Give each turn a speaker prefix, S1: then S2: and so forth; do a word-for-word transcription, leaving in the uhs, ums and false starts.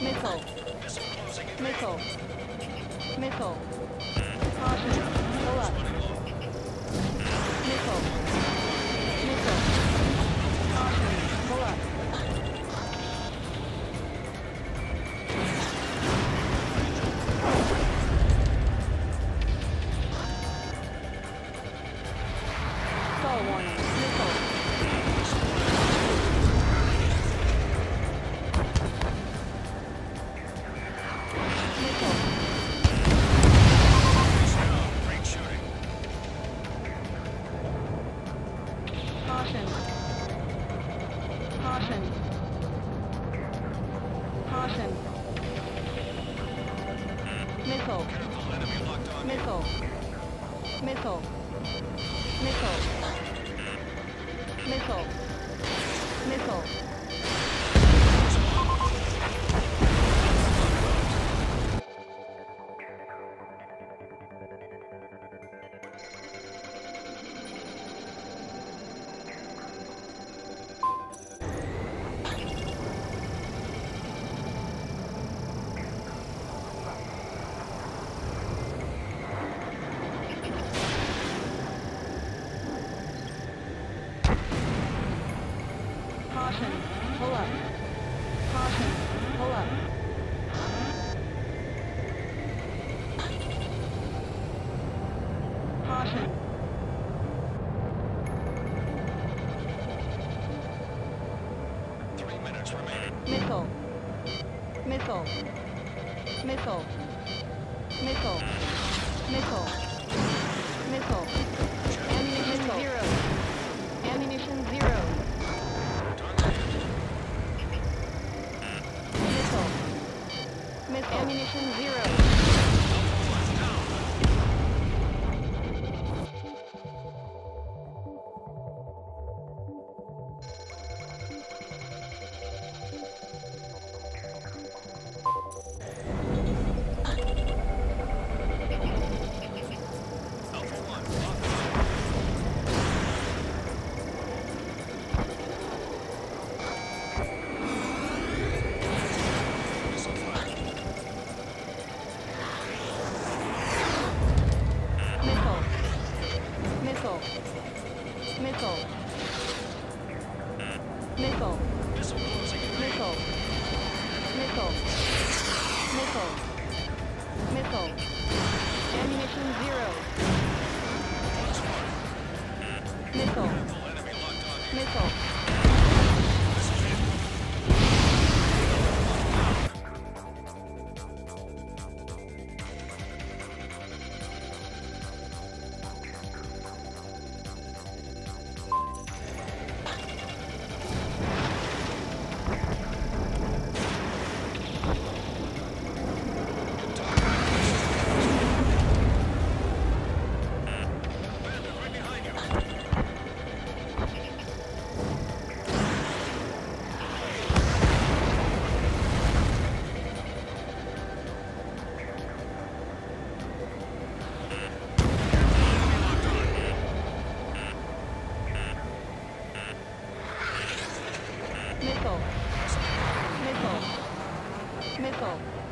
S1: Missile. Missile. Missile. Caution. Pull up. Missile. Missile. Caution. Pull up. Stall warning. Missile. Caution. Caution. Caution. Missile. Missile. Missile. Missile. Missile. Missile. Caution. Pull up. Caution. Pull up. Caution.
S2: Three minutes remaining.
S1: Missile. Missile. Missile. Missile. Missile. Missile. Ammunition zero. Ammunition zero. Missile. Missile. Ammunition zero. Missile. Missile. Missile. Missile. Missile. Missile. Missile. Ammunition zero. Missile. Missile. Missile. Missile. Missile.